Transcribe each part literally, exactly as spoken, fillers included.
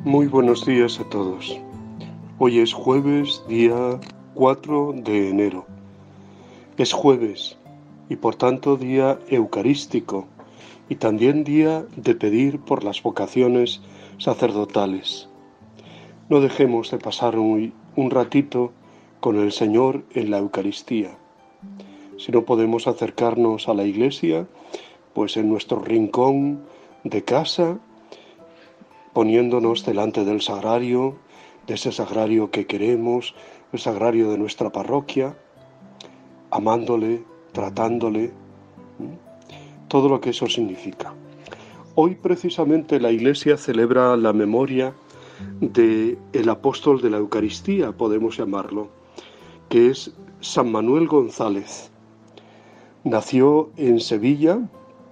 Muy buenos días a todos. Hoy es jueves, día cuatro de enero. Es jueves y por tanto día eucarístico y también día de pedir por las vocaciones sacerdotales. No dejemos de pasar un, un ratito con el Señor en la Eucaristía. Si no podemos acercarnos a la iglesia, pues en nuestro rincón de casa, poniéndonos delante del sagrario, de ese sagrario que queremos, el sagrario de nuestra parroquia, amándole, tratándole, todo lo que eso significa. Hoy precisamente la Iglesia celebra la memoria de el apóstol de la Eucaristía, podemos llamarlo, que es San Manuel González. Nació en Sevilla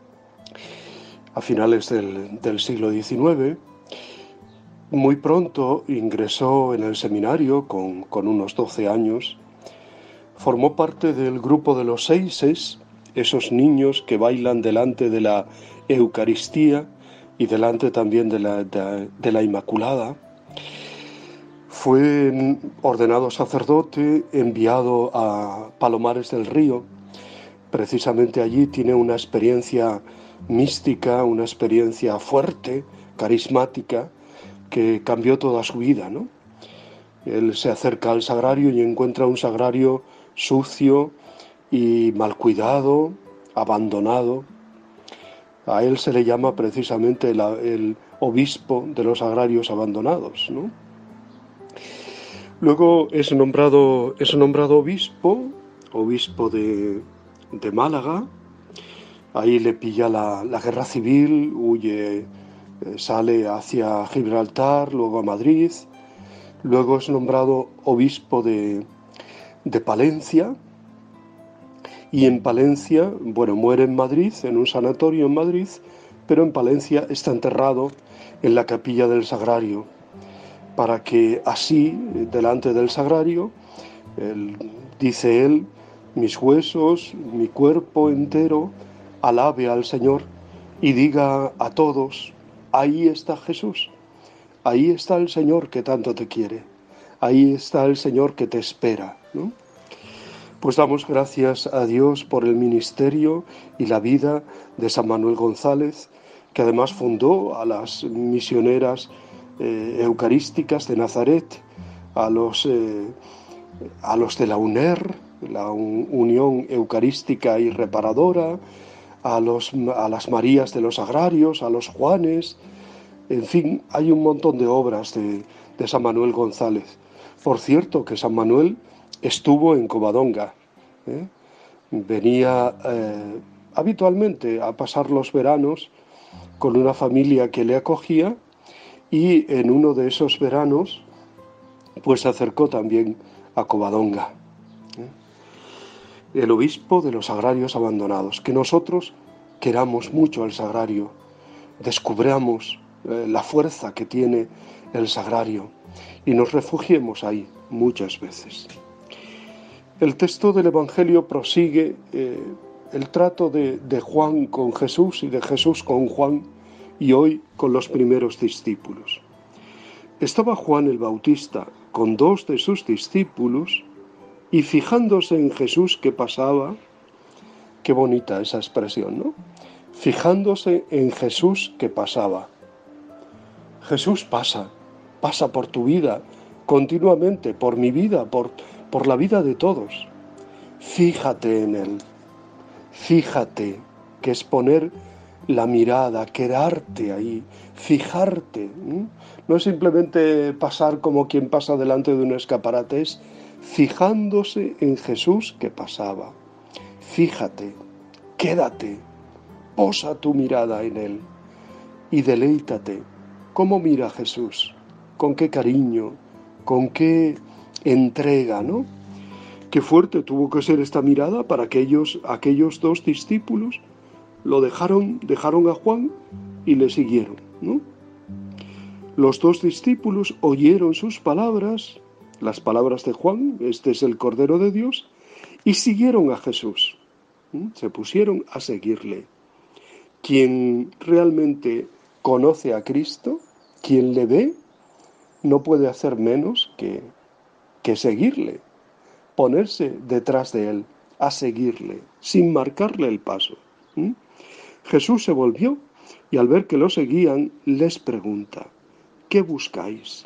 a finales del, del siglo diecinueve. Muy pronto ingresó en el seminario con, con unos doce años. Formó parte del grupo de los seises, esos niños que bailan delante de la Eucaristía y delante también de la, de, de la Inmaculada. Fue ordenado sacerdote, enviado a Palomares del Río. Precisamente allí tiene una experiencia mística, una experiencia fuerte, carismática, que cambió toda su vida, ¿no? Él se acerca al sagrario y encuentra un sagrario sucio y mal cuidado, abandonado. A él se le llama precisamente el, el obispo de los sagrarios abandonados, ¿no? Luego es nombrado, es nombrado obispo, obispo de, de Málaga. Ahí le pilla la, la guerra civil, huye, eh, sale hacia Gibraltar, luego a Madrid. Luego es nombrado obispo de, de Palencia, y en Palencia, bueno, muere en Madrid, en un sanatorio en Madrid, pero en Palencia está enterrado en la capilla del Sagrario, para que así, delante del Sagrario, él, dice él, mis huesos, mi cuerpo entero, alabe al Señor y diga a todos, ahí está Jesús, ahí está el Señor que tanto te quiere, ahí está el Señor que te espera, ¿no? Pues damos gracias a Dios por el ministerio y la vida de San Manuel González, que además fundó a las misioneras eh, eucarísticas de Nazaret, a los, eh, a los de la U N E R, la Unión Eucarística y Reparadora, a, los, a las Marías de los Sagrarios, a los Juanes, en fin, hay un montón de obras de, de San Manuel González. Por cierto, que San Manuel estuvo en Covadonga, ¿eh? venía eh, habitualmente a pasar los veranos con una familia que le acogía, y en uno de esos veranos pues se acercó también a Covadonga, ¿eh? El obispo de los sagrarios abandonados. Que nosotros queramos mucho al sagrario, descubramos eh, la fuerza que tiene el sagrario y nos refugiemos ahí muchas veces. El texto del Evangelio prosigue eh, el trato de, de Juan con Jesús y de Jesús con Juan, y hoy con los primeros discípulos. Estaba Juan el Bautista con dos de sus discípulos y fijándose en Jesús que pasaba, qué bonita esa expresión, ¿no? Fijándose en Jesús que pasaba. Jesús pasa, pasa por tu vida, continuamente, por mi vida, por, por la vida de todos. Fíjate en Él, fíjate, que es poner la mirada, quedarte ahí, fijarte. ¿eh? No es simplemente pasar como quien pasa delante de un escaparate, es fijándose en Jesús que pasaba. Fíjate, quédate, posa tu mirada en Él y deleítate. ¿Cómo mira Jesús? ¿Con qué cariño? ¿Con qué entrega, no? Qué fuerte tuvo que ser esta mirada para que ellos, aquellos dos discípulos lo dejaron, dejaron a Juan y le siguieron, ¿no? Los dos discípulos oyeron sus palabras, las palabras de Juan, este es el Cordero de Dios, y siguieron a Jesús, ¿sí? Se pusieron a seguirle. Quien realmente conoce a Cristo, quien le ve, no puede hacer menos que, que seguirle, ponerse detrás de él, a seguirle, sin marcarle el paso. ¿Mm? Jesús se volvió y al ver que lo seguían, les pregunta, ¿qué buscáis?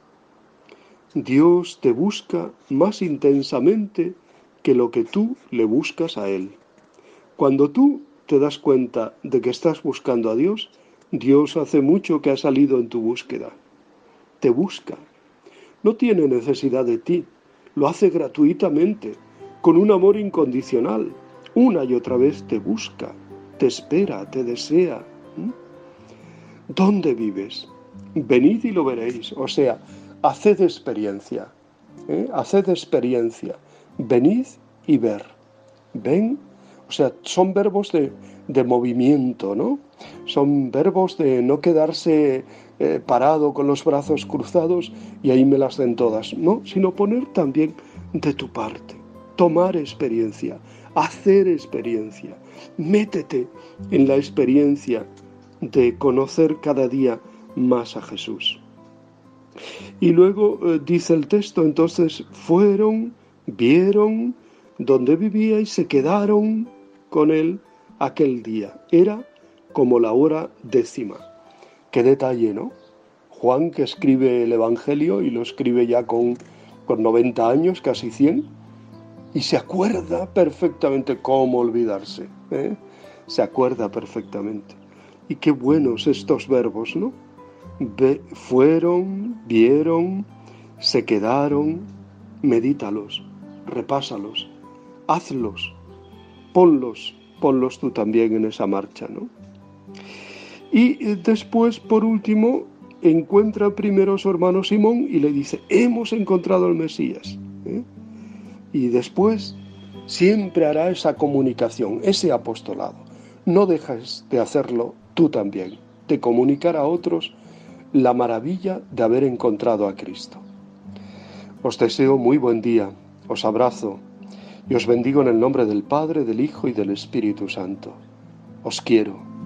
Dios te busca más intensamente que lo que tú le buscas a Él. Cuando tú te das cuenta de que estás buscando a Dios, Dios hace mucho que ha salido en tu búsqueda. Te busca. No tiene necesidad de ti. Lo hace gratuitamente, con un amor incondicional. Una y otra vez te busca, te espera, te desea. ¿Mm? ¿Dónde vives? Venid y lo veréis. O sea, haced experiencia. ¿eh? Haced experiencia. Venid y ver. Ven. O sea, son verbos de, de movimiento, ¿no? Son verbos de no quedarse eh, parado con los brazos cruzados y ahí me las den todas, ¿no? Sino poner también de tu parte. Tomar experiencia. Hacer experiencia. Métete en la experiencia de conocer cada día más a Jesús. Y luego eh, dice el texto, entonces fueron, vieron dónde vivía y se quedaron con él aquel día. Era como la hora décima. Qué detalle, ¿no? Juan, que escribe el Evangelio y lo escribe ya con, con noventa años, casi cien, y se acuerda perfectamente cómo olvidarse, ¿eh? Se acuerda perfectamente. Y qué buenos estos verbos, ¿no? Ve, fueron, vieron, se quedaron, medítalos, repásalos, hazlos, ponlos, ponlos tú también en esa marcha, ¿no? Y después, por último, encuentra primero a su hermano Simón y le dice, hemos encontrado al Mesías, ¿eh? Y después siempre hará esa comunicación, ese apostolado. No dejes de hacerlo tú también, de comunicar a otros la maravilla de haber encontrado a Cristo. Os deseo muy buen día, os abrazo y os bendigo en el nombre del Padre, del Hijo y del Espíritu Santo. Os quiero.